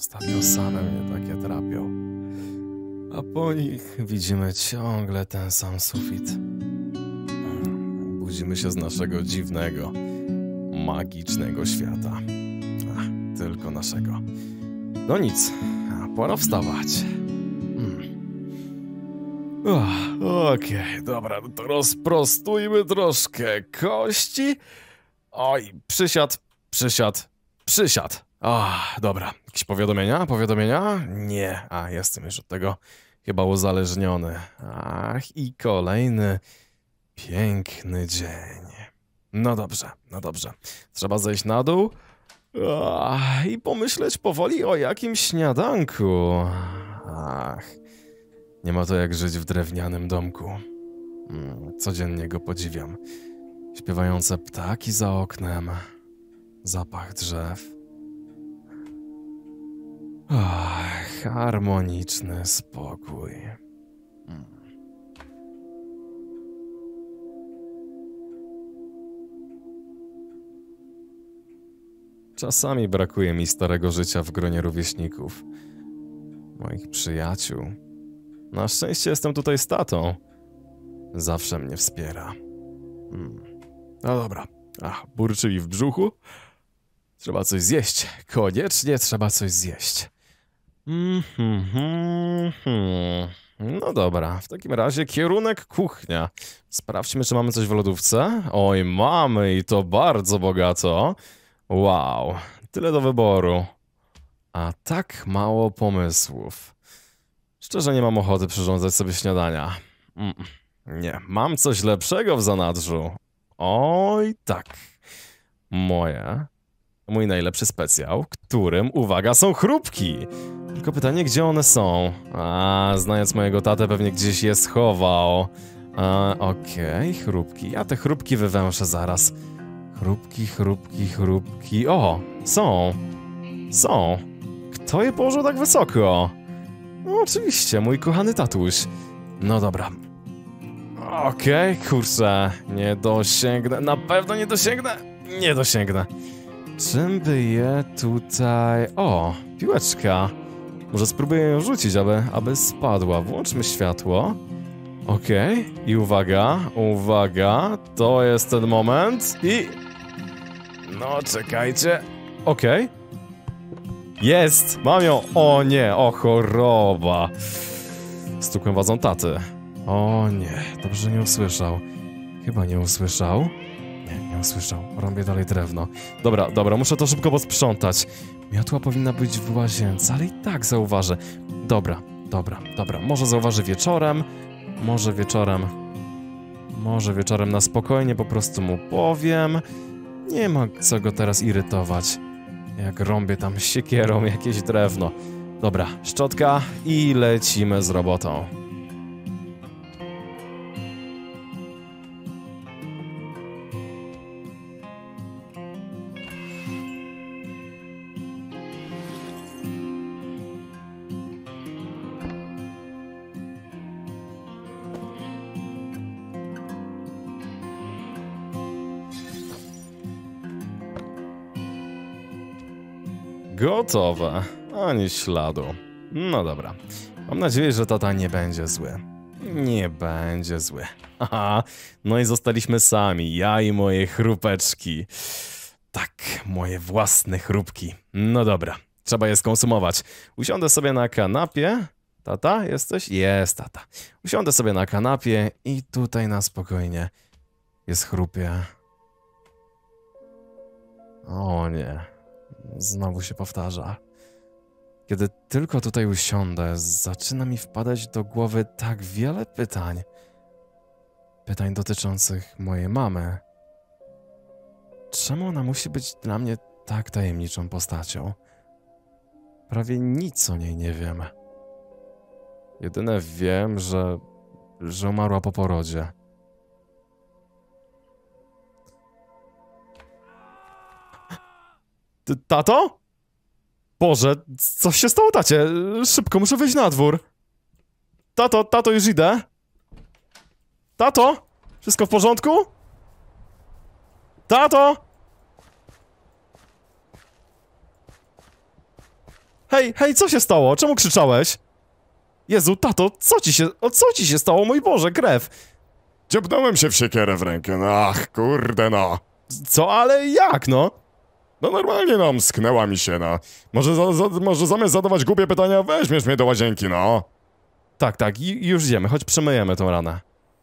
Ostatnio same mnie takie trapią. A po nich widzimy ciągle ten sam sufit. Budzimy się z naszego dziwnego, magicznego świata. Tylko naszego. No nic, pora wstawać. Okej, dobra, no to rozprostujmy troszkę kości. Oj, przysiad. Dobra, jakieś powiadomienia? Nie, jestem już od tego chyba uzależniony. I kolejny piękny dzień. No dobrze. Trzeba zejść na dół i pomyśleć powoli o jakimś śniadanku. Nie ma to jak żyć w drewnianym domku. Codziennie go podziwiam. Śpiewające ptaki za oknem, zapach drzew. Harmoniczny spokój. Czasami brakuje mi starego życia w gronie rówieśników, moich przyjaciół. Na szczęście jestem tutaj z tatą. Zawsze mnie wspiera. No dobra. Burczyli w brzuchu? Trzeba coś zjeść. Koniecznie trzeba coś zjeść. No dobra, w takim razie kierunek kuchnia. Sprawdźmy, czy mamy coś w lodówce. Oj, mamy i to bardzo bogato. Wow, tyle do wyboru. A tak mało pomysłów. Szczerze nie mam ochoty przyrządzać sobie śniadania. Nie, mam coś lepszego w zanadrzu. Oj, tak. Mój najlepszy specjał, którym, uwaga, są chrupki. Tylko pytanie, gdzie one są? Znając mojego tatę, pewnie gdzieś je schował. Okej, chrupki. Ja te chrupki wywęszę zaraz. Chrupki. O, są. Kto je położył tak wysoko? No oczywiście, mój kochany tatuś. No dobra. Okej, kurczę, nie dosięgnę, na pewno nie dosięgnę. Nie dosięgnę. Czym by je tutaj... O, piłeczka. Może spróbuję ją rzucić, aby spadła. Włączmy światło. Okej, i uwaga, to jest ten moment i... No, czekajcie. Okej. Jest, mam ją. O nie, o choroba. Stukłem wazą taty. O nie, dobrze, że nie usłyszał. Chyba nie usłyszał. Nie usłyszał. Rąbię dalej drewno. Dobra, muszę to szybko posprzątać. Miotła powinna być w łazience, ale i tak zauważę. Dobra. Może zauważy wieczorem. Może wieczorem na spokojnie po prostu mu powiem. Nie ma co go teraz irytować. Jak rąbię tam siekierą jakieś drewno. Dobra, szczotka i lecimy z robotą. Gotowe. Ani śladu. No dobra. Mam nadzieję, że tata nie będzie zły. Nie będzie zły. Haha. No i zostaliśmy sami. Ja i moje chrupeczki. Tak, moje własne chrupki. No dobra. Trzeba je skonsumować. Usiądę sobie na kanapie. Tata, jesteś? Jest, tata. Usiądę sobie na kanapie i tutaj na spokojnie jest chrupie. O nie. Znowu się powtarza. Kiedy tylko tutaj usiądę, zaczyna mi wpadać do głowy tak wiele pytań. Pytań dotyczących mojej mamy. Czemu ona musi być dla mnie tak tajemniczą postacią? Prawie nic o niej nie wiem. Jedyne wiem, że umarła po porodzie. Tato? Boże, coś się stało, tacie? Szybko, muszę wyjść na dwór. Tato, już idę. Tato? Wszystko w porządku? Tato? Hej, co się stało? Czemu krzyczałeś? Jezu, tato, co ci się stało? Mój Boże, krew! Dziabnąłem się w siekierę w rękę, no ach, kurde no. Co, ale jak, no? No normalnie no, msknęła mi się, no. Może zamiast zadawać głupie pytania, weźmiesz mnie do łazienki, no. Tak, już idziemy, choć przemyjemy tą ranę.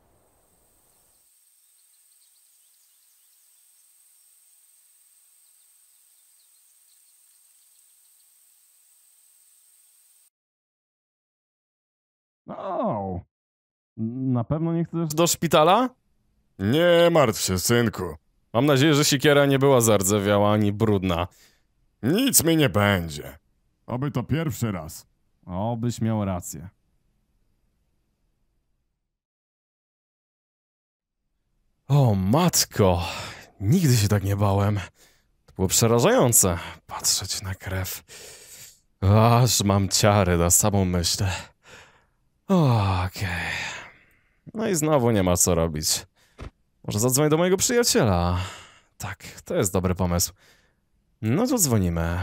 O, na pewno nie chcesz do szpitala? Nie martw się, synku. Mam nadzieję, że siekiera nie była zardzewiała ani brudna. Nic mi nie będzie. Oby to pierwszy raz. Obyś miał rację. O matko, nigdy się tak nie bałem. To było przerażające, patrzeć na krew. Aż mam ciary na samą myśl. Okej. No i znowu nie ma co robić. Może zadzwonię do mojego przyjaciela. Tak, to jest dobry pomysł. No to dzwonimy.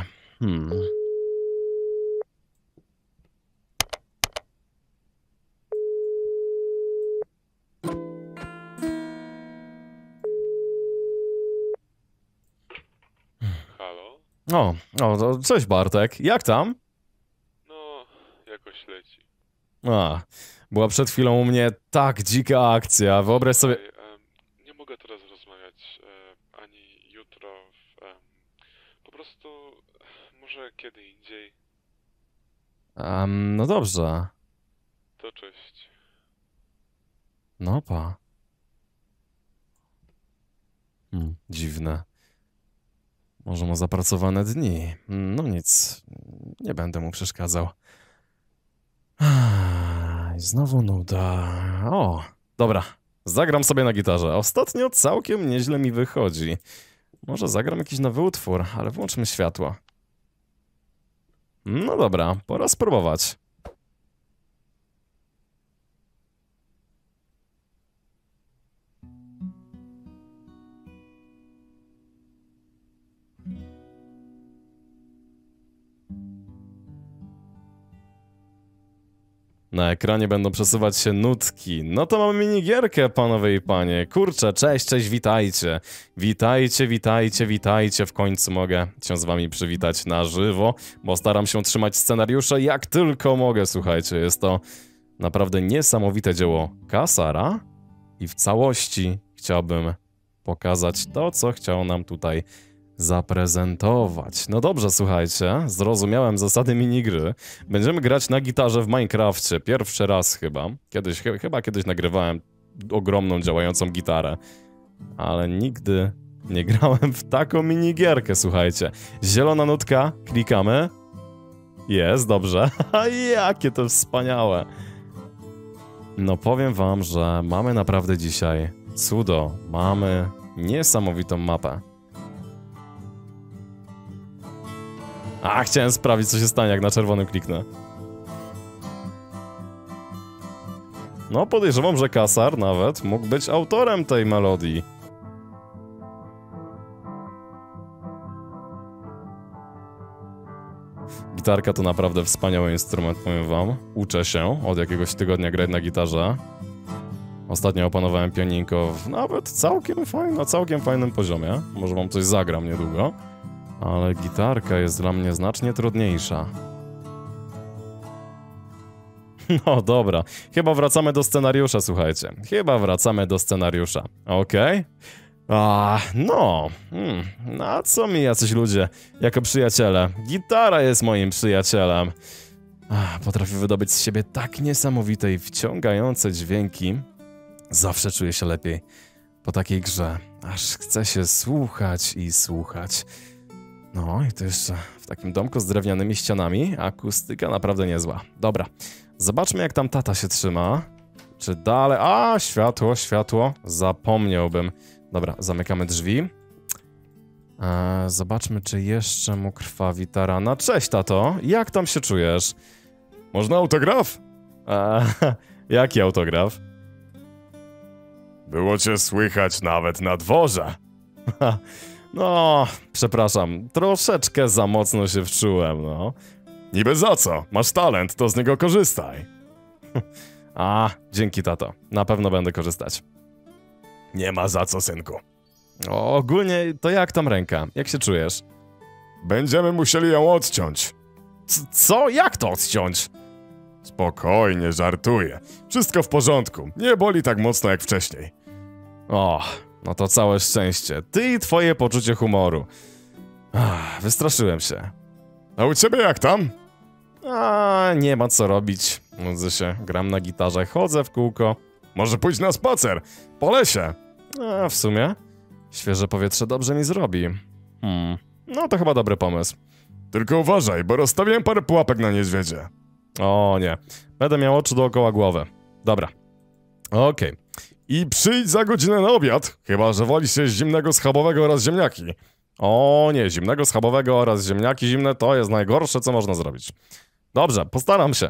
Halo? To cześć Bartek, jak tam? No, jakoś leci. Była przed chwilą u mnie tak dzika akcja, wyobraź sobie... Nie mogę teraz rozmawiać, ani jutro. Po prostu, może kiedy indziej. No dobrze. To cześć. No pa. Dziwne. Może ma zapracowane dni. No nic, nie będę mu przeszkadzał. Znowu nuda. O, dobra. Zagram sobie na gitarze. Ostatnio całkiem nieźle mi wychodzi. Może zagram jakiś nowy utwór, ale włączmy światło. No dobra, pora spróbować. Na ekranie będą przesuwać się nutki. No to mamy minigierkę, panowie i panie. Kurczę, cześć, witajcie. Witajcie. W końcu mogę się z wami przywitać na żywo, bo staram się trzymać scenariusze jak tylko mogę, słuchajcie. Jest to naprawdę niesamowite dzieło Kasara i w całości chciałbym pokazać to, co chciał nam tutaj zaprezentować. No dobrze, słuchajcie, zrozumiałem zasady minigry. Będziemy grać na gitarze w Minecrafcie. Pierwszy raz chyba. Chyba kiedyś nagrywałem ogromną, działającą gitarę. Ale nigdy nie grałem w taką minigierkę, słuchajcie. Zielona nutka, klikamy. Jest, dobrze. Jakie to wspaniałe. No powiem wam, że mamy naprawdę dzisiaj cudo. Mamy niesamowitą mapę. Chciałem sprawdzić, co się stanie, jak na czerwonym kliknę. No, podejrzewam, że Kasar nawet mógł być autorem tej melodii. Gitarka to naprawdę wspaniały instrument, powiem wam. Uczę się od jakiegoś tygodnia grać na gitarze. Ostatnio opanowałem pianinko w nawet całkiem fajnym poziomie. Może wam coś zagram niedługo. Ale gitarka jest dla mnie znacznie trudniejsza. No dobra, chyba wracamy do scenariusza, słuchajcie. Okej? A co mi jacyś ludzie jako przyjaciele? Gitara jest moim przyjacielem. Potrafi wydobyć z siebie tak niesamowite i wciągające dźwięki. Zawsze czuję się lepiej po takiej grze. Aż chce się słuchać i słuchać. No i to jeszcze w takim domku z drewnianymi ścianami. Akustyka naprawdę niezła. Dobra, zobaczmy jak tam tata się trzyma. Czy dalej... światło. Zapomniałbym. Dobra, zamykamy drzwi. Zobaczmy, czy jeszcze mu krwawi ta rana. Cześć, tato. Jak tam się czujesz? Można autograf? Jaki autograf? Było cię słychać nawet na dworze. No, przepraszam. Troszeczkę za mocno się wczułem, no. Niby za co? Masz talent, to z niego korzystaj. A, dzięki tato. Na pewno będę korzystać. Nie ma za co, synku. Ogólnie to jak tam ręka? Jak się czujesz? Będziemy musieli ją odciąć. Co? Jak to odciąć? Spokojnie, żartuję. Wszystko w porządku. Nie boli tak mocno jak wcześniej. O, no to całe szczęście. Ty i twoje poczucie humoru. Wystraszyłem się. A u ciebie jak tam? A, nie ma co robić. Nudzę się, gram na gitarze, chodzę w kółko. Może pójdź na spacer. Po lesie. A, w sumie? Świeże powietrze dobrze mi zrobi. No to chyba dobry pomysł. Tylko uważaj, bo rozstawiłem parę pułapek na niedźwiedzie. O nie, będę miał oczy dookoła głowy. Dobra. Okej. I przyjdź za godzinę na obiad, chyba że woli się zimnego schabowego oraz ziemniaki. O nie, zimnego schabowego oraz ziemniaki zimne to jest najgorsze, co można zrobić. Dobrze, postaram się.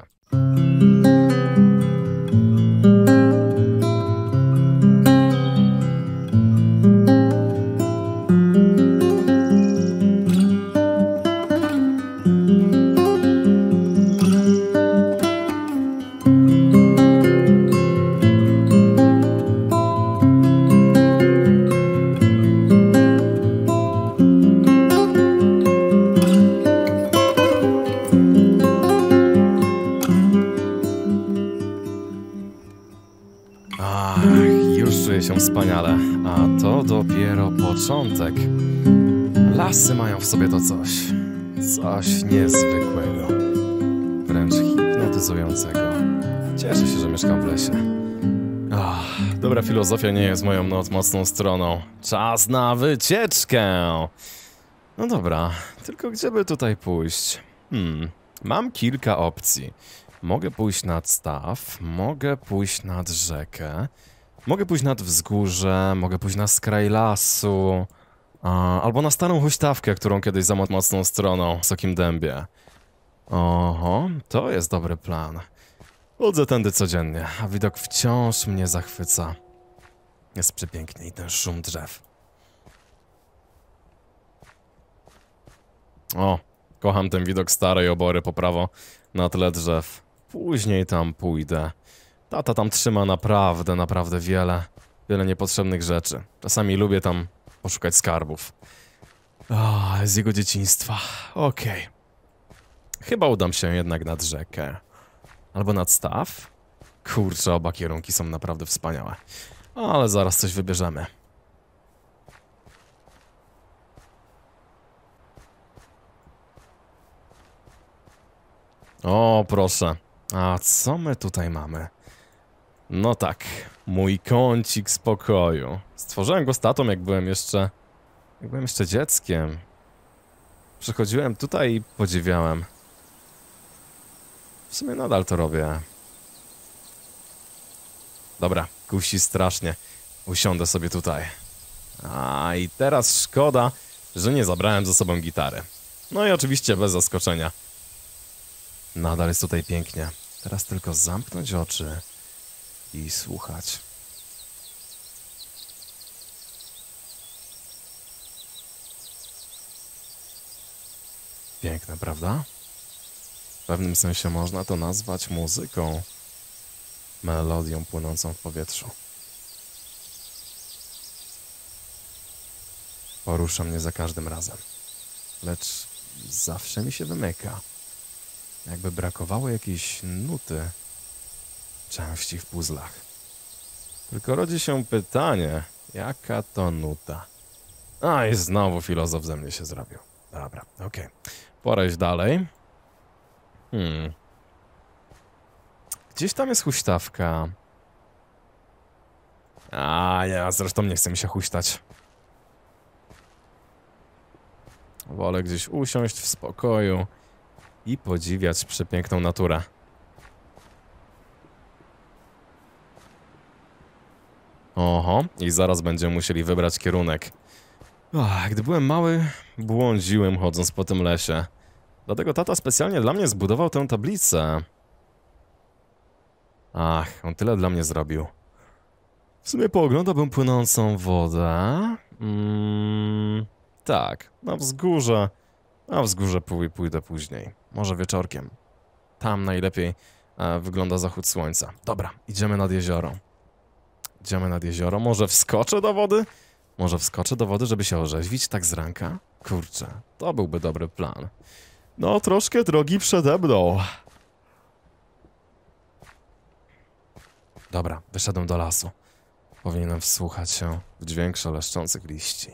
Już czuję się wspaniale, a to dopiero początek. Lasy mają w sobie to coś. Coś niezwykłego. Wręcz hipnotyzującego. Cieszę się, że mieszkam w lesie. Dobra filozofia nie jest moją mocną stroną. Czas na wycieczkę! No dobra, tylko gdzie by tutaj pójść? Mam kilka opcji. Mogę pójść nad staw, mogę pójść nad rzekę, mogę pójść nad wzgórze, mogę pójść na skraj lasu, albo na starą huśtawkę, którą kiedyś za mocną stroną w Wysokim Dębie. Oho, to jest dobry plan. Chodzę tędy codziennie, a widok wciąż mnie zachwyca. Jest przepięknie i ten szum drzew. O, kocham ten widok starej obory po prawo na tle drzew. Później tam pójdę. Tata tam trzyma naprawdę wiele niepotrzebnych rzeczy. Czasami lubię tam poszukać skarbów. Z jego dzieciństwa. Okej. Chyba udam się jednak nad rzekę. Albo nad staw? Kurczę, oba kierunki są naprawdę wspaniałe. Ale zaraz coś wybierzemy. O, proszę. A co my tutaj mamy? No tak, mój kącik spokoju. Stworzyłem go z tatą, jak byłem jeszcze dzieckiem. Przychodziłem tutaj i podziwiałem. W sumie nadal to robię. Dobra, kusi strasznie. Usiądę sobie tutaj. I teraz szkoda, że nie zabrałem ze sobą gitary. No i oczywiście bez zaskoczenia. Nadal jest tutaj pięknie. Teraz tylko zamknąć oczy i słuchać. Piękne, prawda? W pewnym sensie można to nazwać muzyką. Melodią płynącą w powietrzu. Porusza mnie za każdym razem. Lecz zawsze mi się wymyka. Jakby brakowało jakiejś nuty, części w puzzlach. Tylko rodzi się pytanie, jaka to nuta? I znowu filozof ze mnie się zrobił. Dobra, okej. Pora iść dalej. Gdzieś tam jest huśtawka. Nie, zresztą nie chce mi się huśtać. Wolę gdzieś usiąść w spokoju i podziwiać przepiękną naturę. Oho, i zaraz będziemy musieli wybrać kierunek. Gdy byłem mały, błądziłem chodząc po tym lesie. Dlatego tata specjalnie dla mnie zbudował tę tablicę. On tyle dla mnie zrobił. W sumie pooglądałbym płynącą wodę. Tak, na wzgórze. A wzgórze pójdę później. Może wieczorkiem. Tam najlepiej wygląda zachód słońca. Dobra, idziemy nad jezioro. Idziemy nad jezioro. Może wskoczę do wody? Może wskoczę do wody, żeby się orzeźwić tak z ranka? Kurczę, to byłby dobry plan. No, troszkę drogi przede mną. Dobra, wyszedłem do lasu. Powinienem wsłuchać się w dźwięk szeleszczących liści.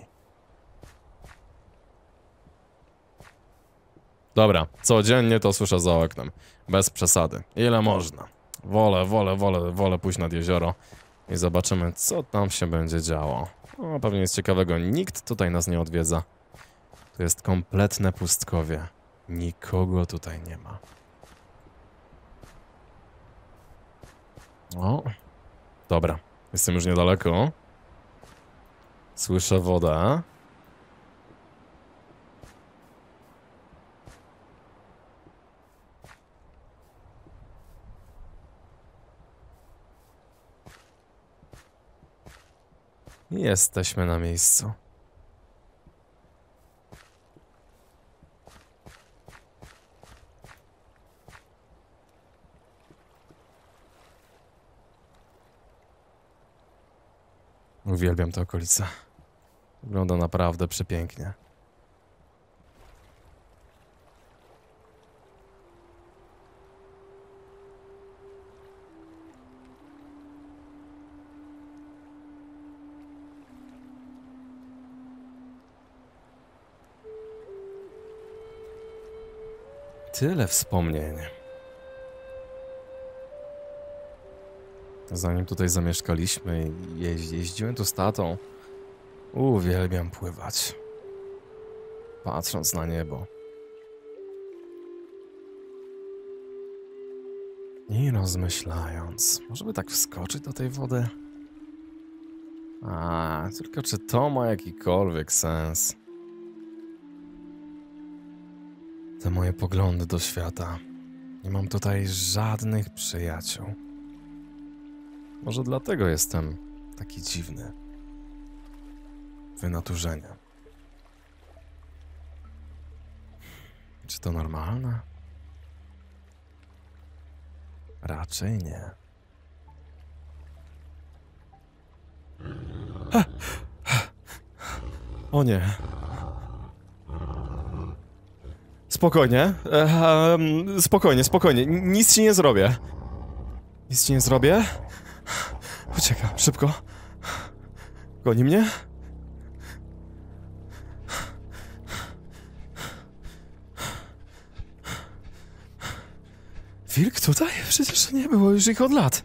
Dobra, codziennie to słyszę za oknem. Bez przesady. Ile można. Wolę pójść nad jezioro i zobaczymy, co tam się będzie działo. O, pewnie nic ciekawego. Nikt tutaj nas nie odwiedza. To jest kompletne pustkowie. Nikogo tutaj nie ma. O, dobra. Jestem już niedaleko. Słyszę wodę. Jesteśmy na miejscu. Uwielbiam tę okolicę. Wygląda naprawdę przepięknie. Tyle wspomnień. Zanim tutaj zamieszkaliśmy, jeździłem tu z tatą. Uwielbiam pływać. Patrząc na niebo. I rozmyślając, może by tak wskoczyć do tej wody? Tylko czy to ma jakikolwiek sens? Te moje poglądy do świata. Nie mam tutaj żadnych przyjaciół. Może dlatego jestem taki dziwny. Wynaturzenia. Czy to normalne? Raczej nie. O nie. Spokojnie. Spokojnie. Nic ci nie zrobię. Nic ci nie zrobię? Uciekam, szybko. Goni mnie? Wilk tutaj? Przecież nie było już ich od lat.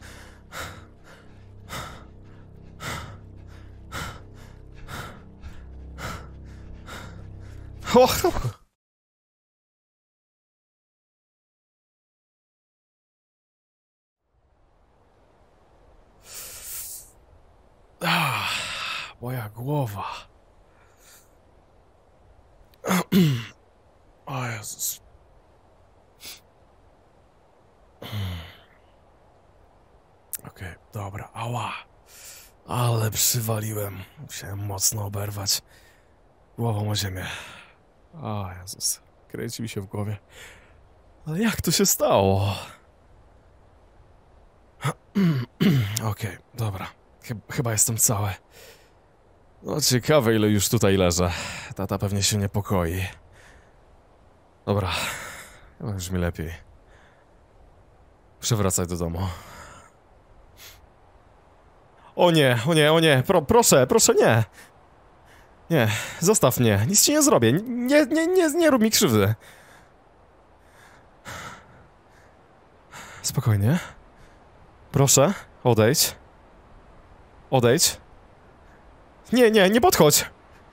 Moja głowa. O Jezus. Okej, dobra, ała. Ale przywaliłem. Musiałem mocno oberwać głową o ziemię. O Jezus, kręci mi się w głowie. Ale jak to się stało? Okej, dobra. Chyba jestem cały. No ciekawe, ile już tutaj leżę. Tata pewnie się niepokoi. Dobra, chyba już mi lepiej. Muszę wracać do domu. O nie, proszę, nie. Nie, zostaw mnie, nic ci nie zrobię. Nie rób mi krzywdy. Spokojnie. Proszę, odejdź. Odejdź. Nie podchodź.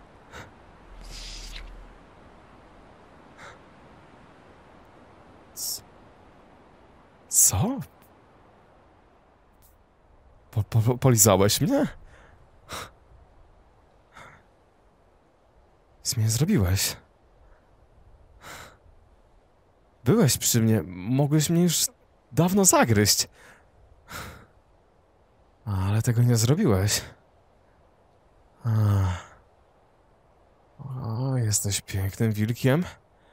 Co? Polizałeś mnie? Nic mi nie zrobiłeś. Byłeś przy mnie, mogłeś mnie już dawno zagryźć. Ale tego nie zrobiłeś. O, jesteś pięknym wilkiem.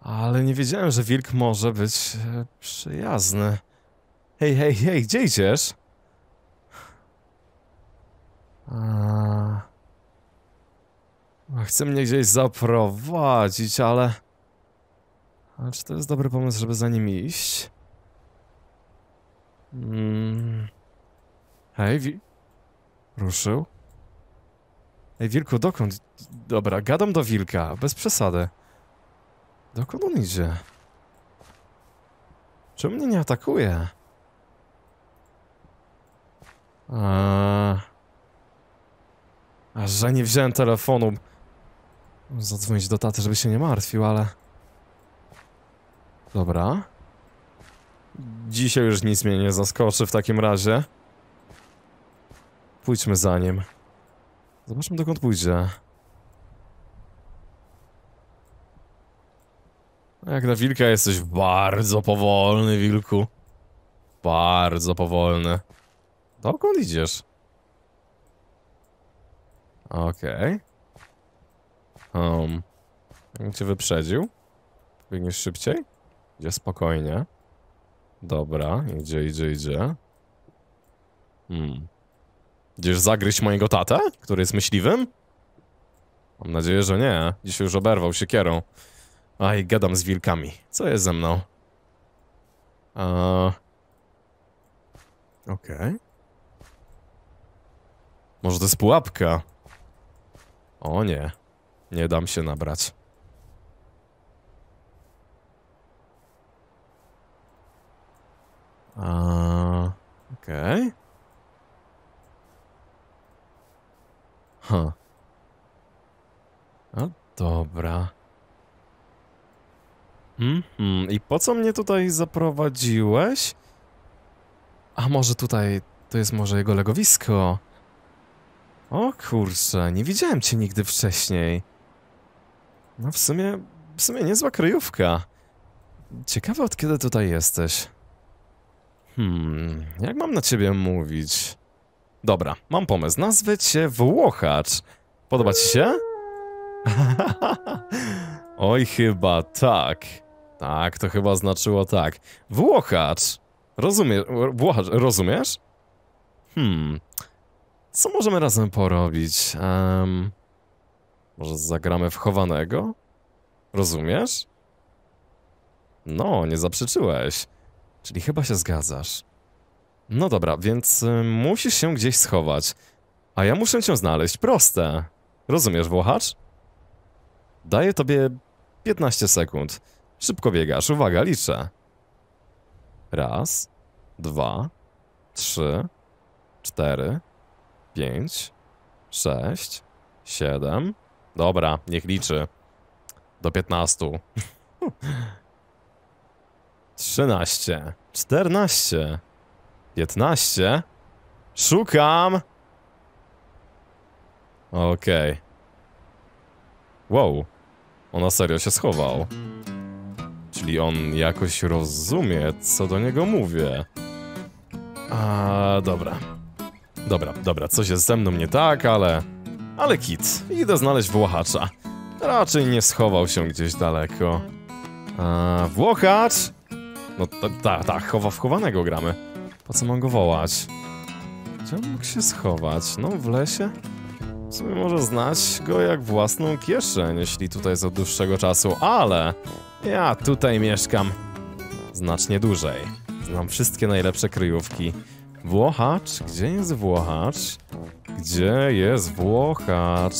Ale nie wiedziałem, że wilk może być przyjazny. Hej, hej, hej, gdzie idziesz? Chce mnie gdzieś zaprowadzić, ale... Ale czy to jest dobry pomysł, żeby za nim iść? Hej, ruszył? Ej, wilku, dokąd? Dobra, gadam do wilka, bez przesady. Dokąd on idzie? Czemu mnie nie atakuje? Aż że nie wziąłem telefonu. Zadzwonić do taty, żeby się nie martwił, ale... Dobra. Dzisiaj już nic mnie nie zaskoczy w takim razie. Pójdźmy za nim. Zobaczmy, dokąd pójdzie. Jak na wilka jesteś bardzo powolny, wilku. Bardzo powolny. Dokąd idziesz? Okej. Cię wyprzedził? Biegniesz szybciej? Idzie spokojnie. Dobra, idzie. Idziesz zagryźć mojego tatę, który jest myśliwym? Mam nadzieję, że nie. Dzisiaj już oberwał siekierą. Aj, gadam z wilkami. Co jest ze mną? Okej. Może to jest pułapka? O nie. Nie dam się nabrać. Okej. A dobra. I po co mnie tutaj zaprowadziłeś? A może tutaj to jest może jego legowisko? O kurczę, nie widziałem cię nigdy wcześniej. No w sumie niezła kryjówka. Ciekawe, od kiedy tutaj jesteś. Jak mam na ciebie mówić? Dobra, mam pomysł. Nazwę cię Włochacz. Podoba ci się? Oj, chyba tak. Tak, to chyba znaczyło tak. Włochacz. Rozumiesz? Co możemy razem porobić? Może zagramy w chowanego? Rozumiesz? No, nie zaprzeczyłeś. Czyli chyba się zgadzasz. No dobra, więc musisz się gdzieś schować. A ja muszę cię znaleźć. Proste. Rozumiesz, Włochacz? Daję tobie 15 sekund. Szybko biegasz. Uwaga, liczę. 1, 2, 3, 4, 5, 6, 7. Dobra, niech liczy. Do 15. 13, 14, 15. Szukam! Okej. Wow. On na serio się schował. Czyli on jakoś rozumie, co do niego mówię. Dobra. Dobra, coś jest ze mną nie tak, ale kit. Idę znaleźć Włochacza. Raczej nie schował się gdzieś daleko. Włochacz! No tak, w chowanego gramy. Po co mam go wołać? Gdzie on mógł się schować? No, w lesie? W sumie może znać go jak własną kieszeń, jeśli tutaj jest od dłuższego czasu, ale ja tutaj mieszkam znacznie dłużej. Znam wszystkie najlepsze kryjówki. Włochacz? Gdzie jest Włochacz? Gdzie jest Włochacz?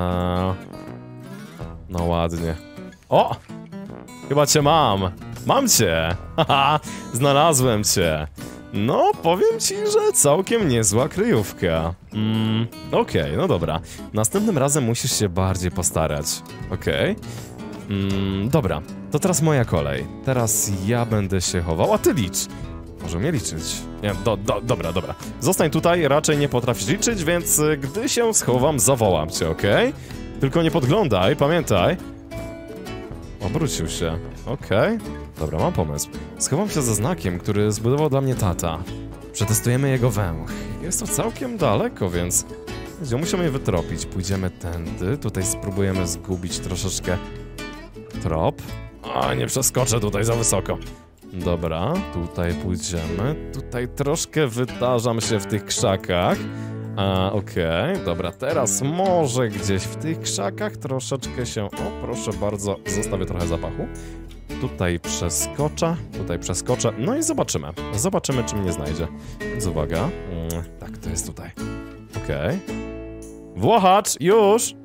No ładnie. O! Chyba cię mam! Mam cię! Haha! Znalazłem cię! No, powiem ci, że całkiem niezła kryjówka. Okej, no dobra. Następnym razem musisz się bardziej postarać. Okej. Dobra, to teraz moja kolej. Teraz ja będę się chował, a ty licz. Może mnie liczyć. Nie, dobra. Zostań tutaj, raczej nie potrafisz liczyć, więc gdy się schowam, zawołam cię, okej? Tylko nie podglądaj, pamiętaj. Obrócił się. Okej. Dobra, mam pomysł. Schowam się za znakiem, który zbudował dla mnie tata. Przetestujemy jego węch. Jest to całkiem daleko, więc musimy je wytropić. Pójdziemy tędy. Tutaj spróbujemy zgubić troszeczkę trop. A, nie przeskoczę tutaj za wysoko. Dobra, tutaj pójdziemy. Tutaj troszkę wytarzam się w tych krzakach. Okej, dobra, teraz może gdzieś w tych krzakach troszeczkę się... O, proszę bardzo, zostawię trochę zapachu. Tutaj przeskoczę, no i zobaczymy. Zobaczymy, czy mnie znajdzie. Więc uwaga. Tak, to jest tutaj. Okej. Włochacz, już!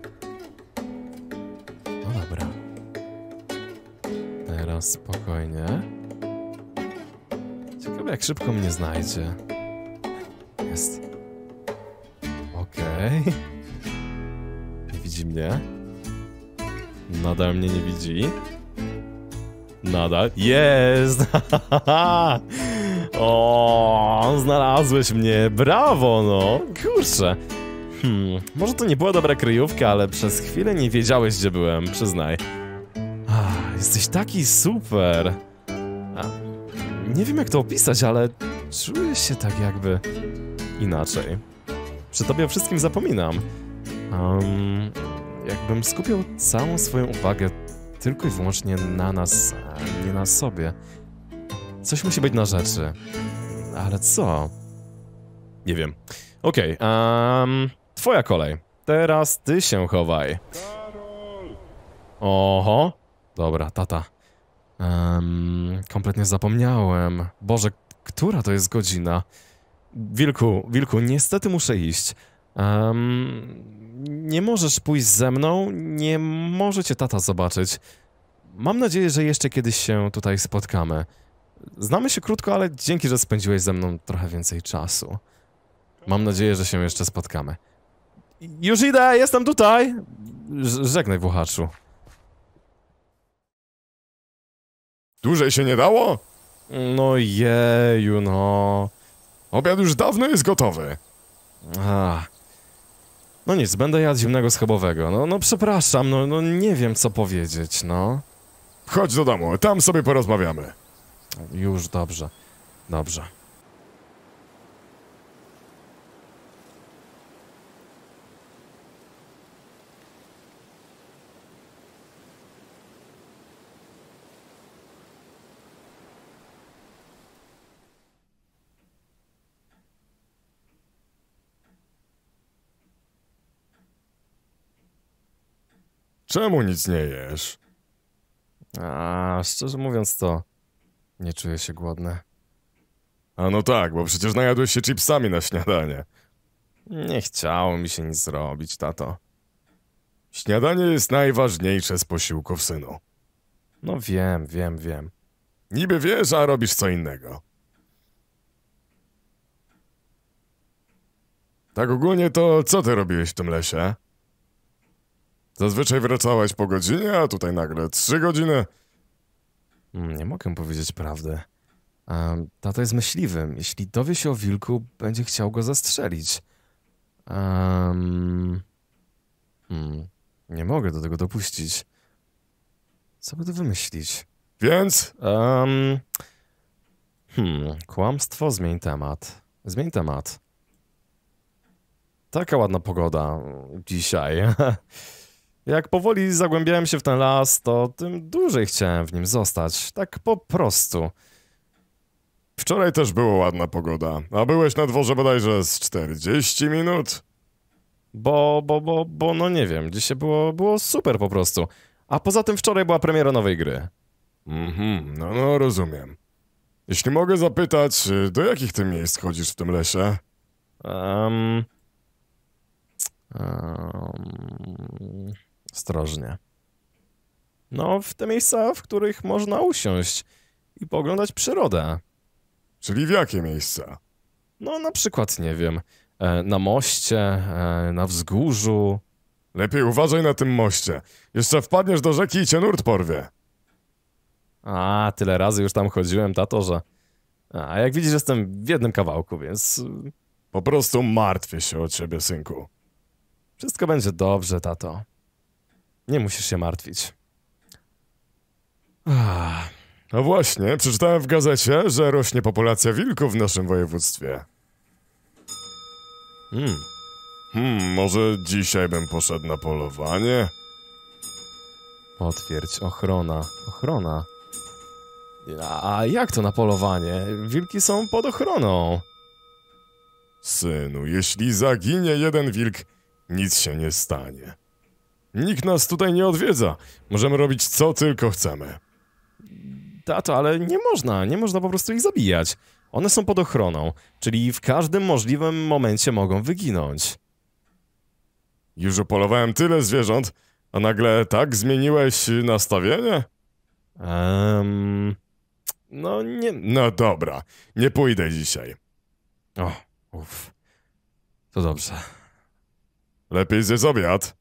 No dobra. Teraz spokojnie. Ciekawe, jak szybko mnie znajdzie. Jest. Okej. Nie widzi mnie. Nadal mnie nie widzi. Nadal. Jest! O, znalazłeś mnie. Brawo, no. Kurczę. Może to nie była dobra kryjówka, ale przez chwilę nie wiedziałeś, gdzie byłem. Przyznaj. Jesteś taki super. Nie wiem, jak to opisać, ale czuję się tak jakby inaczej. Przy tobie o wszystkim zapominam. Jakbym skupiał całą swoją uwagę tylko i wyłącznie na nas, a nie na sobie. Coś musi być na rzeczy. Ale co? Nie wiem. Okej, twoja kolej. Teraz ty się chowaj. Oho. Dobra, tata. Kompletnie zapomniałem. Boże, która to jest godzina? Wilku, niestety muszę iść. Nie możesz pójść ze mną, nie może cię tata zobaczyć. Mam nadzieję, że jeszcze kiedyś się tutaj spotkamy. Znamy się krótko, ale dzięki, że spędziłeś ze mną trochę więcej czasu. Mam nadzieję, że się jeszcze spotkamy. Już idę, jestem tutaj! Żegnaj, włochaczu. Dłużej się nie dało? No jeju, no. Obiad już dawno jest gotowy. No nic, będę jadł zimnego schabowego. No przepraszam, no nie wiem, co powiedzieć, no. Chodź do domu, tam sobie porozmawiamy. Już, dobrze. Dobrze. Czemu nic nie jesz? Szczerze mówiąc to nie czuję się głodny. A no tak, bo przecież najadłeś się chipsami na śniadanie. Nie chciało mi się nic zrobić, tato. Śniadanie jest najważniejsze z posiłków, synu. No wiem. Niby wiesz, a robisz co innego. Tak ogólnie to co ty robiłeś w tym lesie? Zazwyczaj wracałeś po godzinie, a tutaj nagle 3 godziny. Nie mogę powiedzieć prawdy. Tata jest myśliwym. Jeśli dowie się o wilku, będzie chciał go zastrzelić. Nie mogę do tego dopuścić. Co by tu wymyślić? Więc? Kłamstwo, zmień temat. Taka ładna pogoda dzisiaj. Jak powoli zagłębiałem się w ten las, to tym dłużej chciałem w nim zostać. Tak po prostu. Wczoraj też była ładna pogoda, a byłeś na dworze bodajże z 40 minut? Bo no nie wiem, dzisiaj było super po prostu. A poza tym wczoraj była premiera nowej gry. No rozumiem. Jeśli mogę zapytać, do jakich ty miejsc chodzisz w tym lesie? Ostrożnie. No, w te miejsca, w których można usiąść i poglądać przyrodę. Czyli w jakie miejsca? No, na przykład, nie wiem, na moście, na wzgórzu. Lepiej uważaj na tym moście. Jeszcze wpadniesz do rzeki i cię nurt porwie. Tyle razy już tam chodziłem, tato, że... A jak widzisz, jestem w jednym kawałku, więc... Po prostu martwię się o ciebie, synku. Wszystko będzie dobrze, tato. Nie musisz się martwić. No właśnie, przeczytałem w gazecie, że rośnie populacja wilków w naszym województwie. Może dzisiaj bym poszedł na polowanie? Potwierdź, ochrona, ochrona. A jak to na polowanie? Wilki są pod ochroną. Synu, jeśli zaginie jeden wilk, nic się nie stanie. Nikt nas tutaj nie odwiedza. Możemy robić co tylko chcemy. Tato, ale nie można po prostu ich zabijać. One są pod ochroną, czyli w każdym możliwym momencie mogą wyginąć. Już upolowałem tyle zwierząt, a nagle tak zmieniłeś nastawienie? No nie... No dobra, nie pójdę dzisiaj. O, uff. To dobrze. Lepiej zjedz obiad.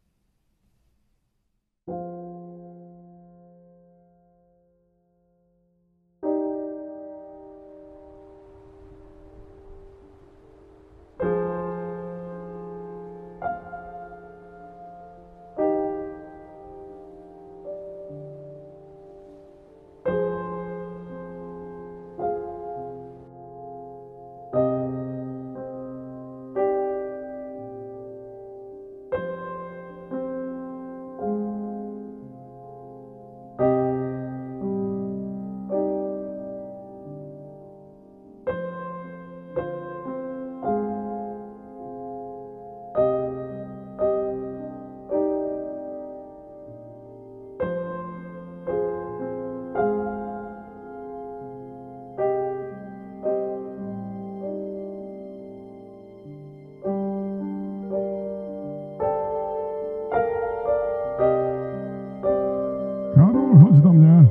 Karol, chodź do mnie.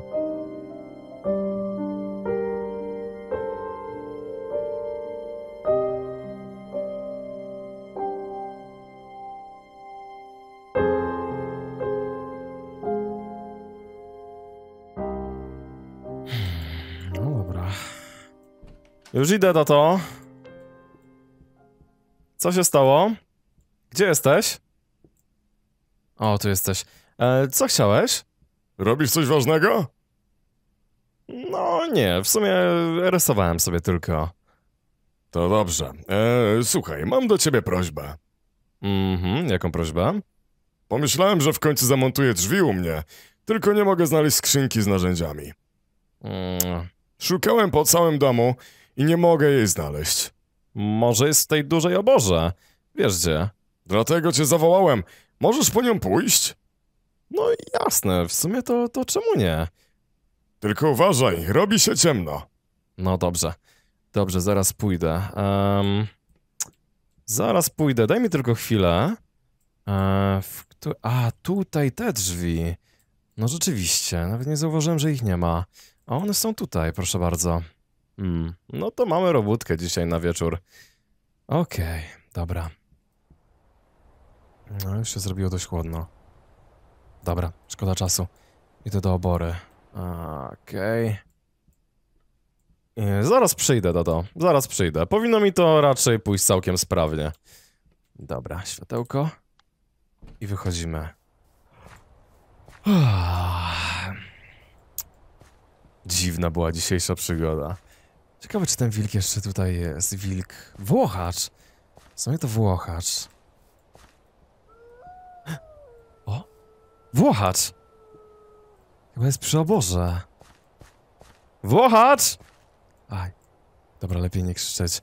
No dobra. Już idę, tato. Co się stało? Gdzie jesteś? O, tu jesteś. Co chciałeś? Robisz coś ważnego? No nie, w sumie rysowałem sobie tylko. To dobrze. Słuchaj, mam do ciebie prośbę. Jaką prośbę? Pomyślałem, że w końcu zamontuję drzwi u mnie, tylko nie mogę znaleźć skrzynki z narzędziami. Szukałem po całym domu i nie mogę jej znaleźć. Może jest w tej dużej oborze. Wiesz gdzie? Dlatego cię zawołałem. Możesz po nią pójść? No jasne, w sumie to czemu nie? Tylko uważaj, robi się ciemno. No dobrze. Dobrze, zaraz pójdę. Zaraz pójdę, daj mi tylko chwilę. Tutaj te drzwi. No rzeczywiście, nawet nie zauważyłem, że ich nie ma. A one są tutaj, proszę bardzo. No to mamy robótkę dzisiaj na wieczór. Okej, dobra. No już się zrobiło dość chłodno. Dobra, szkoda czasu. Idę do obory. Okej. Zaraz przyjdę, tato. Zaraz przyjdę. Powinno mi to raczej pójść całkiem sprawnie. Dobra, światełko. I wychodzimy. Dziwna była dzisiejsza przygoda. Ciekawe, czy ten wilk jeszcze tutaj jest. Wilk... Włochacz! W sumie to włochacz. O! Włochacz! Chyba jest przy oborze. Włochacz! Aj. Dobra, lepiej nie krzyczeć.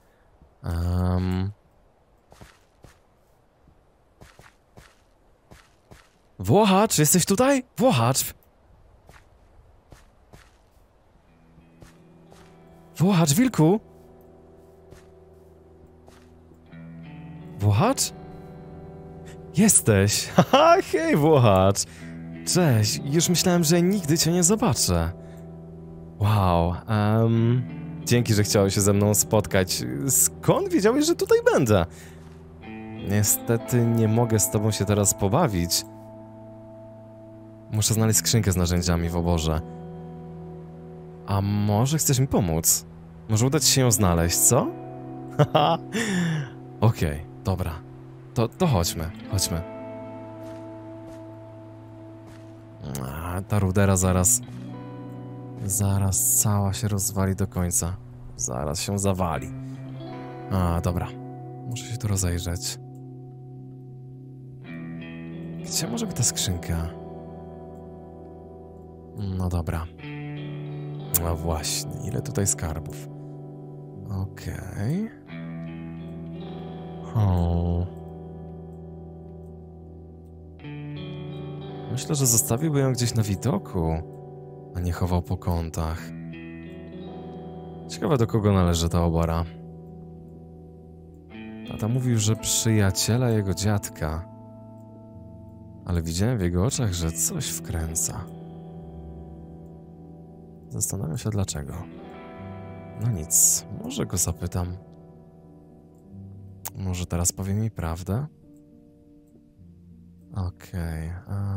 Włochacz, jesteś tutaj? Włochacz! Włochacz, wilku! Włochacz? Jesteś! Haha, hej, włochacz! Cześć, już myślałem, że nigdy cię nie zobaczę. Wow, dzięki, że chciałeś się ze mną spotkać. Skąd wiedziałeś, że tutaj będę? Niestety nie mogę z tobą się teraz pobawić. Muszę znaleźć skrzynkę z narzędziami w oborze. A może chcesz mi pomóc? Może uda ci się ją znaleźć, co? Haha. Okej, dobra. To chodźmy, chodźmy. Ta rudera zaraz cała się rozwali do końca. Zaraz się zawali. Dobra. Muszę się tu rozejrzeć. Gdzie może być ta skrzynka? No dobra. No właśnie, ile tutaj skarbów? Okej. O. Myślę, że zostawiłby ją gdzieś na widoku, a nie chował po kątach. Ciekawe, do kogo należy ta obora. Tata mówił, że przyjaciela jego dziadka. Ale widziałem w jego oczach, że coś wkręca. Zastanawiam się dlaczego. No nic, może go zapytam. Może teraz powie mi prawdę? Okej,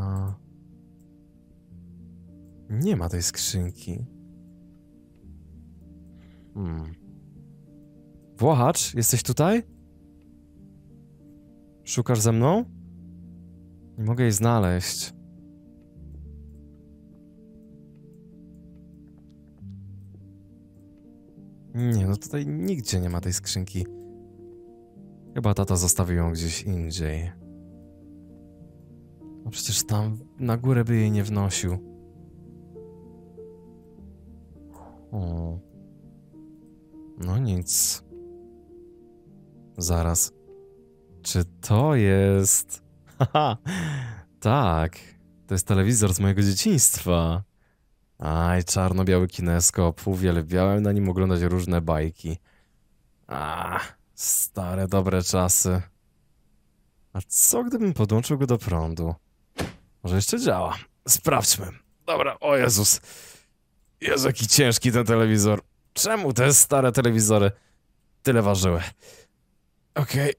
nie ma tej skrzynki. Włochacz, jesteś tutaj? Szukasz ze mną? Nie mogę jej znaleźć. Nie, no tutaj nigdzie nie ma tej skrzynki. Chyba tata zostawił ją gdzieś indziej. No przecież tam na górę by jej nie wnosił. O. No nic. Zaraz. Czy to jest... Haha, tak. To jest telewizor z mojego dzieciństwa. Aj, czarno-biały kineskop. Uwielbiałem na nim oglądać różne bajki. Stare, dobre czasy. A co gdybym podłączył go do prądu? Może jeszcze działa. Sprawdźmy. Dobra, o Jezus. Jezu, jaki ciężki ten telewizor. Czemu te stare telewizory tyle ważyły? Okej,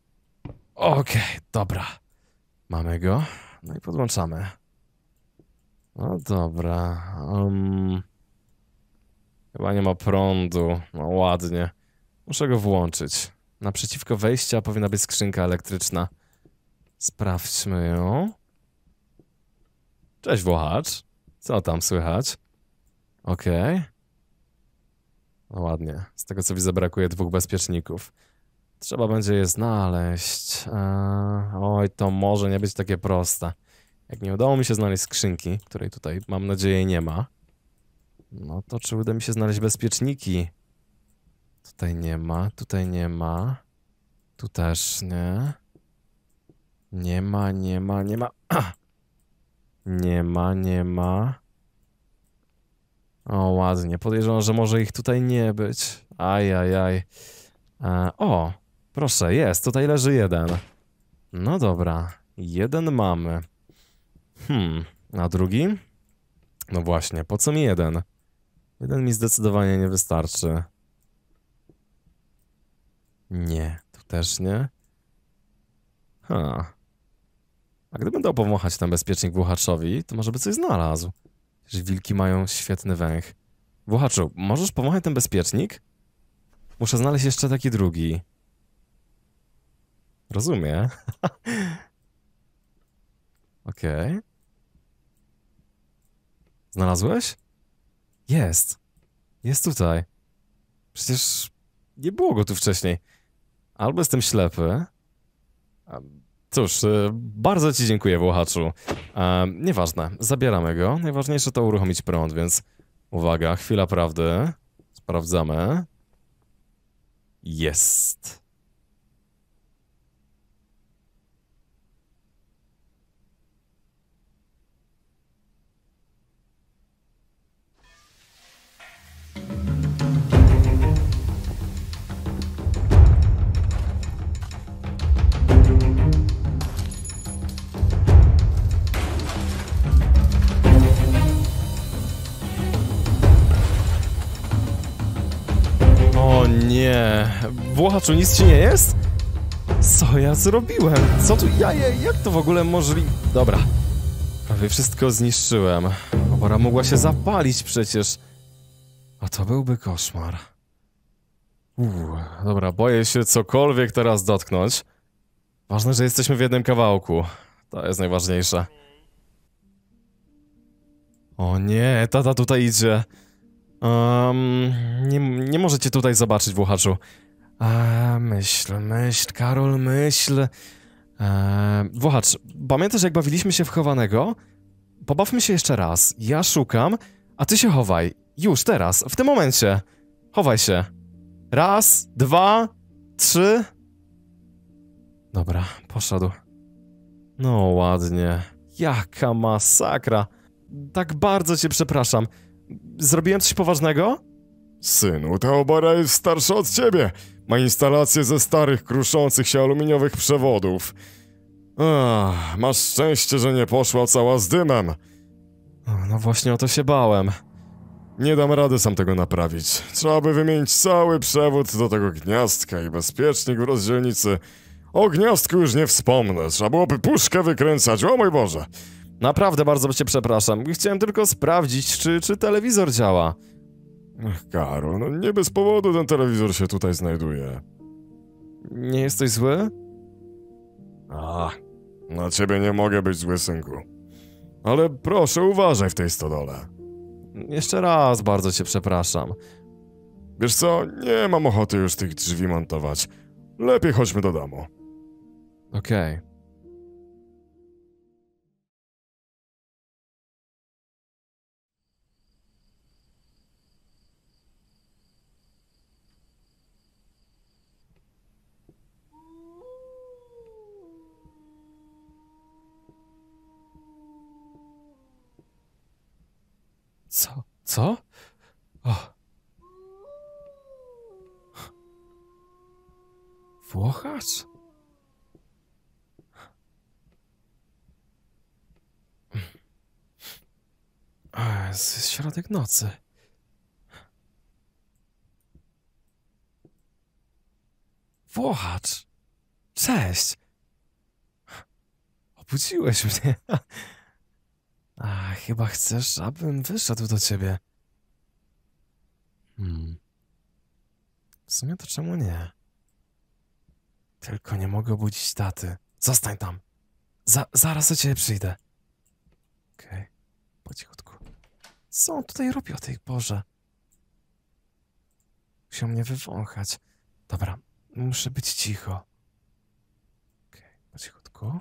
dobra. Mamy go. No i podłączamy. No dobra. Chyba nie ma prądu. No ładnie. Muszę go włączyć. Naprzeciwko wejścia powinna być skrzynka elektryczna. Sprawdźmy ją. Cześć, Włochacz. Co tam słychać? Okej. No ładnie. Z tego co widzę, brakuje 2 bezpieczników. Trzeba będzie je znaleźć. Oj, to może nie być takie proste. Jak nie udało mi się znaleźć skrzynki, której tutaj, mam nadzieję, nie ma, no to czy uda mi się znaleźć bezpieczniki? Tutaj nie ma, tutaj nie ma. Tu też nie. Nie ma. Nie ma. O, ładnie. Podejrzewam, że może ich tutaj nie być. Ajajaj. O, proszę, jest. Tutaj leży jeden. No dobra. Jeden mamy. A drugi? No właśnie, po co mi jeden? Jeden mi zdecydowanie nie wystarczy. Nie, tu też nie. A gdybym dał powąchać ten bezpiecznik Włochaczowi, to może by coś znalazł. Przecież wilki mają świetny węch. Włochaczu, możesz powąchać ten bezpiecznik? Muszę znaleźć jeszcze taki drugi. Rozumiem. Okej. Znalazłeś? Jest. Jest tutaj. Przecież nie było go tu wcześniej. Albo jestem ślepy. Cóż, bardzo ci dziękuję, Włochaczu. Nieważne, zabieramy go. Najważniejsze to uruchomić prąd, więc uwaga, chwila prawdy. Sprawdzamy. Jest. O nie, Włochaczu, nic ci nie jest? Co ja zrobiłem? Co tu? Jak to w ogóle możliwe? Dobra, prawie wszystko zniszczyłem. Obora mogła się zapalić przecież. A to byłby koszmar. Dobra, boję się cokolwiek teraz dotknąć. Ważne, że jesteśmy w jednym kawałku. To jest najważniejsze. O nie, tata tutaj idzie. Nie możecie tutaj zobaczyć, Włochaczu. Myśl, Karol, myśl. Włochacz, pamiętasz jak bawiliśmy się w chowanego? pobawmy się jeszcze raz. Ja szukam, a ty się chowaj. Już, teraz, w tym momencie. Chowaj się. Raz, dwa, trzy. Dobra, poszedł. No ładnie. Jaka masakra. Tak bardzo cię przepraszam. Zrobiłem coś poważnego? Synu, ta obora jest starsza od ciebie. Ma instalację ze starych, kruszących się aluminiowych przewodów. Masz szczęście, że nie poszła cała z dymem. No właśnie o to się bałem. Nie dam rady sam tego naprawić. Trzeba by wymienić cały przewód do tego gniazdka i bezpiecznik w rozdzielnicy. O gniazdku już nie wspomnę. Trzeba byłoby puszkę wykręcać, o mój Boże. Naprawdę bardzo cię przepraszam. Chciałem tylko sprawdzić, czy telewizor działa. Ach, Karol, no nie bez powodu ten telewizor się tutaj znajduje. Nie jesteś zły? Na ciebie nie mogę być zły, synku. Ale proszę, uważaj w tej stodole. Jeszcze raz bardzo cię przepraszam. Wiesz co, nie mam ochoty już tych drzwi montować. Lepiej chodźmy do domu. Okej. Co? Co? O. Włochacz? Jest środek nocy. Włochacz! Cześć! Obudziłeś mnie. Chyba chcesz, abym wyszedł do ciebie. W sumie to czemu nie? Tylko nie mogę obudzić taty. Zostań tam. Zaraz do ciebie przyjdę. Okej. Po cichutku. Co on tutaj robi o tej porze? Musiał mnie wywąchać. Dobra, muszę być cicho. Okej, po cichutku.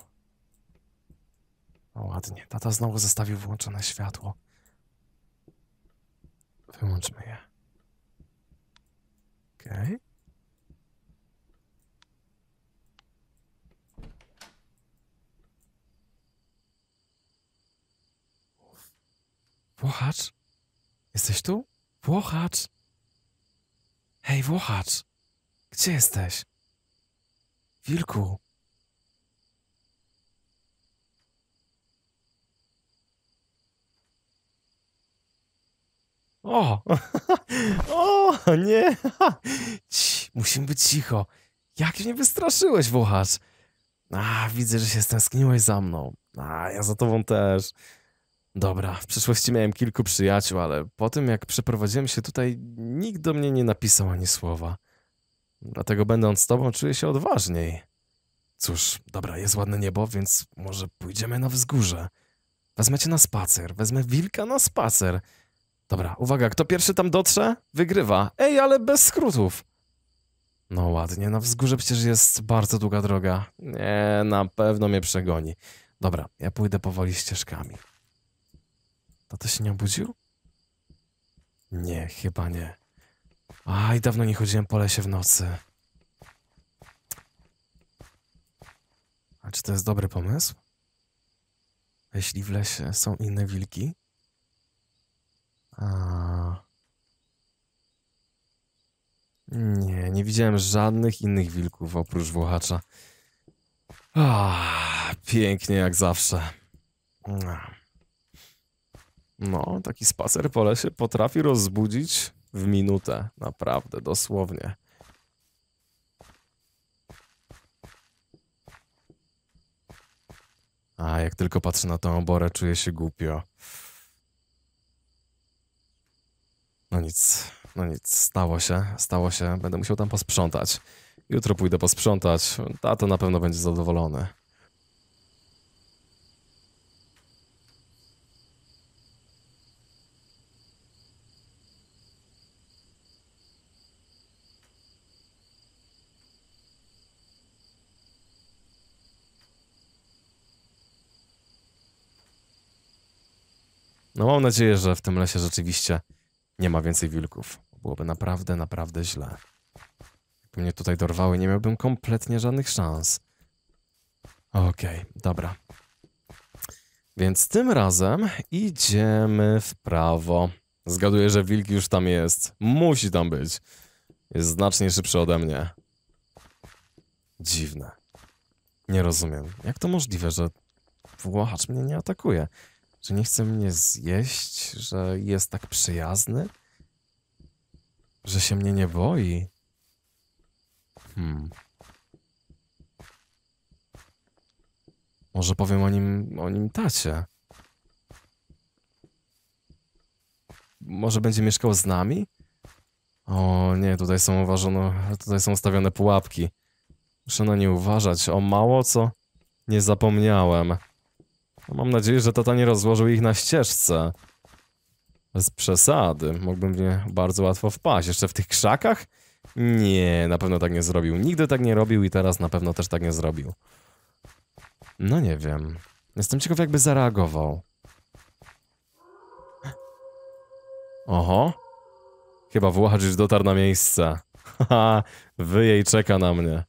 O, ładnie. Tata znowu zostawił włączone światło. Wyłączmy je. Okej. Włochacz? Jesteś tu? Włochacz? Hej, Włochacz! Gdzie jesteś? Wilku! O! O, nie! Musimy być cicho. Jak mnie wystraszyłeś, Włochacz? Widzę, że się stęskniłeś za mną. Ja za tobą też. Dobra, w przeszłości miałem kilku przyjaciół, ale po tym jak przeprowadziłem się tutaj, nikt do mnie nie napisał ani słowa. Dlatego będąc z tobą czuję się odważniej. Cóż, dobra, jest ładne niebo, więc może pójdziemy na wzgórze. Wezmę cię na spacer, wezmę wilka na spacer. Dobra, uwaga, kto pierwszy tam dotrze, wygrywa. Ej, ale bez skrótów. No ładnie, na wzgórze przecież jest bardzo długa droga. Nie, na pewno mnie przegoni. Dobra, ja pójdę powoli ścieżkami. Tato się nie obudził? Nie, chyba nie. I dawno nie chodziłem po lesie w nocy. A czy to jest dobry pomysł? A jeśli w lesie są inne wilki? Nie widziałem żadnych innych wilków oprócz Włochacza. Pięknie jak zawsze. No, taki spacer po lesie potrafi rozbudzić w minutę. Naprawdę, dosłownie. Jak tylko patrzę na tą oborę, czuję się głupio. No nic, stało się, będę musiał tam posprzątać. Jutro pójdę posprzątać, tato na pewno będzie zadowolony. No mam nadzieję, że w tym lesie rzeczywiście nie ma więcej wilków. Byłoby naprawdę, naprawdę źle. Jakby mnie tutaj dorwały, nie miałbym kompletnie żadnych szans. Okej, dobra. Więc tym razem idziemy w prawo. Zgaduję, że wilk już tam jest. Musi tam być. Jest znacznie szybszy ode mnie. Dziwne. Nie rozumiem. Jak to możliwe, że Włochacz mnie nie atakuje? Że nie chce mnie zjeść? Że jest tak przyjazny? Że się mnie nie boi? Może powiem o nim tacie? Może będzie mieszkał z nami? O nie, tutaj są ustawione pułapki. Muszę na nie uważać. O mało co nie zapomniałem. No, mam nadzieję, że tata nie rozłożył ich na ścieżce. Bez przesady. Mógłbym w nie bardzo łatwo wpaść. Jeszcze w tych krzakach? Nie, na pewno tak nie zrobił. Nigdy tak nie robił i teraz na pewno też tak nie zrobił. No nie wiem. Jestem ciekaw, jakby zareagował. Oho. Chyba Włochacz już dotarł na miejsce. Haha, wyje i czeka na mnie.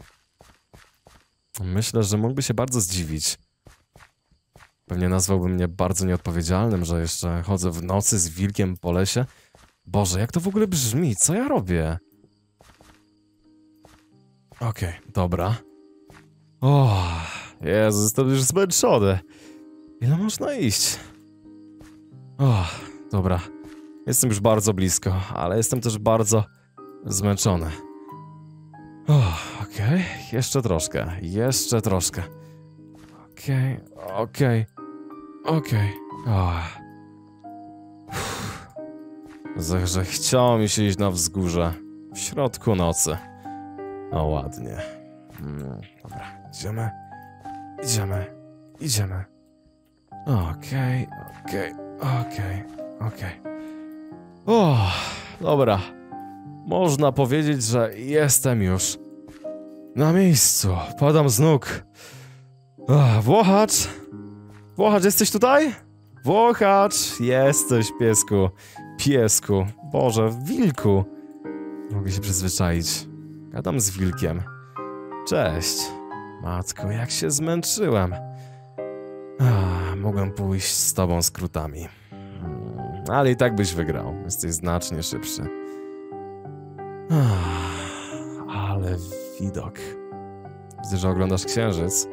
Myślę, że mógłby się bardzo zdziwić. Pewnie nazwałby mnie bardzo nieodpowiedzialnym, że jeszcze chodzę w nocy z wilkiem po lesie. Boże, jak to w ogóle brzmi? Co ja robię? Okej, dobra. O, Jezus, jestem już zmęczony. Ile można iść? O, dobra. Jestem już bardzo blisko, ale jestem też bardzo zmęczony. Okej. Jeszcze troszkę. Jeszcze troszkę. Okej. Że chciało mi się iść na wzgórze. W środku nocy. No ładnie. Dobra, idziemy. Okej. O, dobra. Można powiedzieć, że jestem już na miejscu. Padam z nóg. Włochacz? Włochacz, jesteś tutaj? Włochacz, jesteś, piesku. Boże, wilku. Mogę się przyzwyczaić. Gadam z wilkiem. Cześć. Matko, jak się zmęczyłem. Mogłem pójść z tobą skrótami. Ale i tak byś wygrał. Jesteś znacznie szybszy. Ale widok. Widzę, że oglądasz księżyc.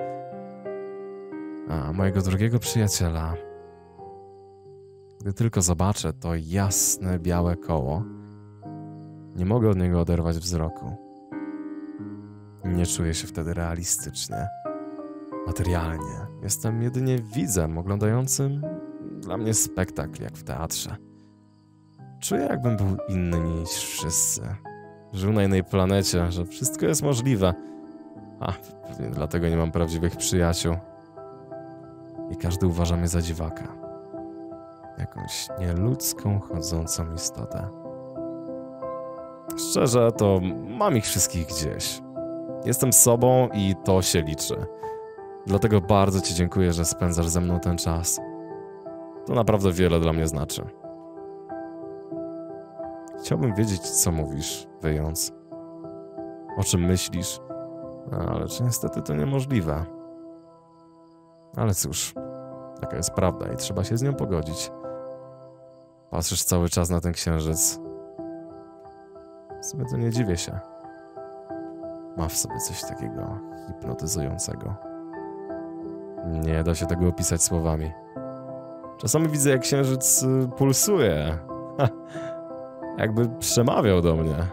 Mojego drugiego przyjaciela. Gdy tylko zobaczę to jasne, białe koło, nie mogę od niego oderwać wzroku. Nie czuję się wtedy realistycznie, materialnie. Jestem jedynie widzem oglądającym dla mnie spektakl, jak w teatrze. Czuję, jakbym był inny niż wszyscy. Żył na innej planecie, że wszystko jest możliwe. Pewnie dlatego nie mam prawdziwych przyjaciół. I każdy uważa mnie za dziwaka. Jakąś nieludzką, chodzącą istotę. Szczerze, to mam ich wszystkich gdzieś. Jestem sobą i to się liczy. Dlatego bardzo ci dziękuję, że spędzasz ze mną ten czas. To naprawdę wiele dla mnie znaczy. Chciałbym wiedzieć, co mówisz, wyjąc. O czym myślisz. Ale niestety to niemożliwe. Ale cóż, taka jest prawda i trzeba się z nią pogodzić. Patrzysz cały czas na ten księżyc. W sumie to nie dziwię się. Ma w sobie coś takiego hipnotyzującego. Nie da się tego opisać słowami. Czasami widzę, jak księżyc pulsuje. Jakby przemawiał do mnie.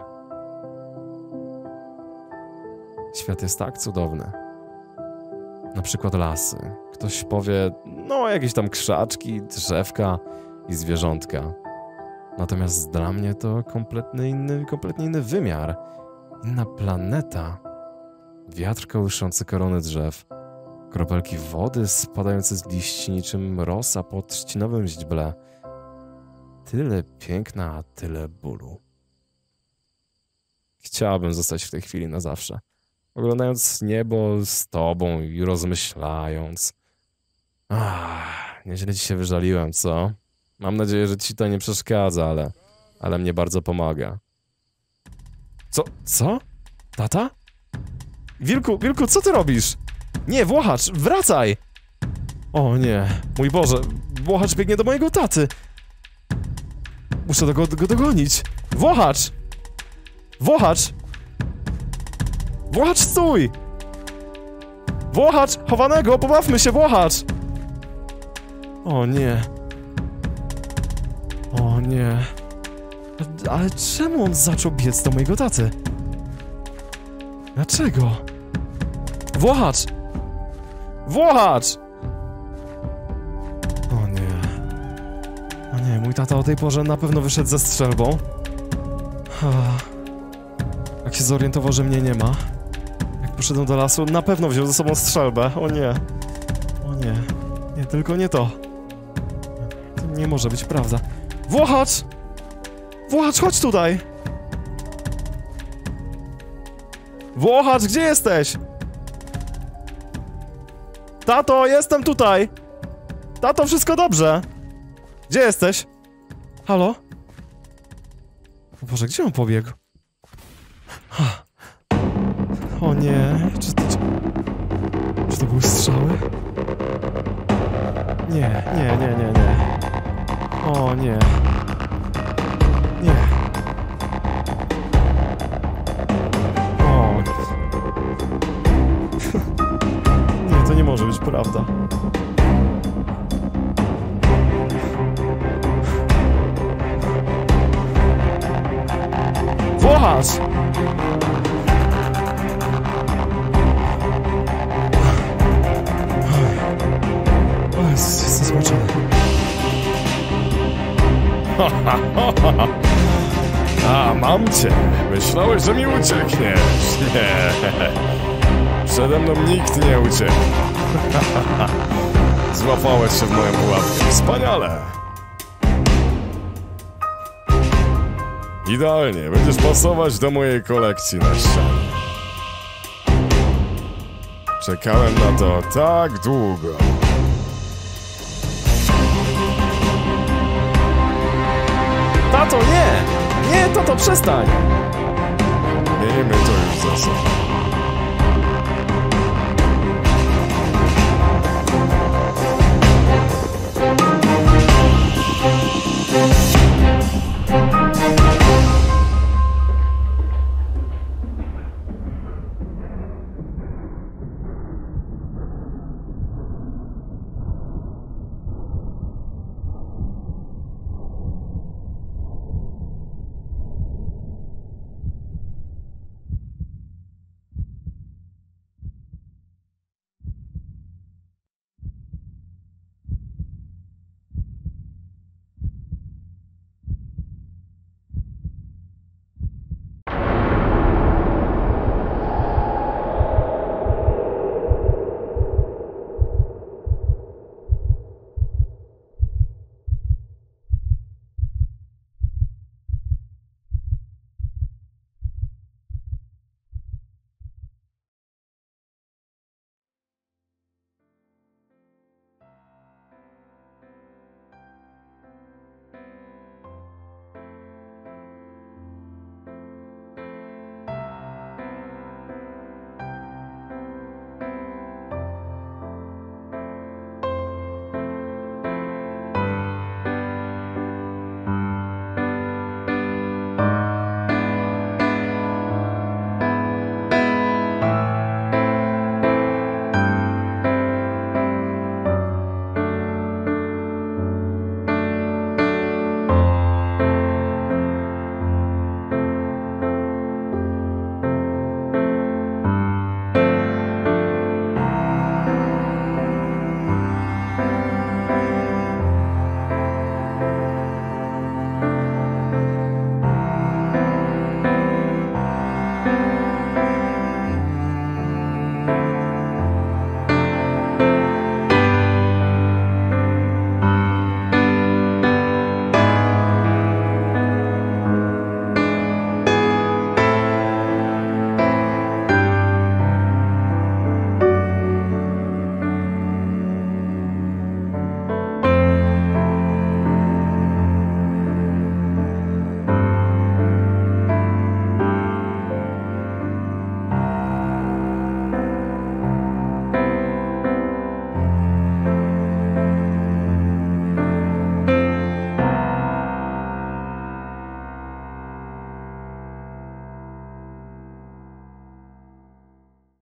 Świat jest tak cudowny. Na przykład lasy. Ktoś powie, no jakieś tam krzaczki, drzewka i zwierzątka. Natomiast dla mnie to kompletnie inny wymiar. Inna planeta. Wiatr kołyszący korony drzew. Kropelki wody spadające z liści niczym rosa po trzcinowym źdźble. Tyle piękna, a tyle bólu. Chciałabym zostać w tej chwili na zawsze. Oglądając niebo z tobą i rozmyślając. Nieźle ci się wyżaliłem, co? Mam nadzieję, że ci to nie przeszkadza, ale mnie bardzo pomaga. Co? Tata? Wilku, co ty robisz? Nie, Włochacz, wracaj! O nie, mój Boże, Włochacz biegnie do mojego taty. Muszę go dogonić. Włochacz! Włochacz! Włochacz, stój! Włochacz, chowanego, pobawmy się, Włochacz! O nie. O nie. Ale czemu on zaczął biec do mojego taty? Dlaczego? Włochacz! Włochacz! O nie. O nie, mój tata o tej porze na pewno wyszedł ze strzelbą. Jak się zorientował, że mnie nie ma. Jak poszedłem do lasu, na pewno wziął ze sobą strzelbę. O nie. O nie. Nie, tylko nie to. To nie może być prawda. Włochacz! Włochacz, chodź tutaj! Włochacz, gdzie jesteś? Tato, jestem tutaj! Tato, wszystko dobrze! Gdzie jesteś? Halo? O Boże, gdzie on pobiegł? O nie, czy to były strzały? Nie. O nie. Nie. O. Nie, to nie może być prawda. Włochacz! O Jezus, jestem zmoczony. A, mam cię. Myślałeś, że mi uciekniesz. Nie. Przede mną nikt nie uciekł. Złapałeś się w moją pułapkę. Wspaniale. Idealnie. Będziesz pasować do mojej kolekcji na ścianie. Czekałem na to tak długo. Tato, nie! Nie, tato, przestań! Miejmy to już za sobą.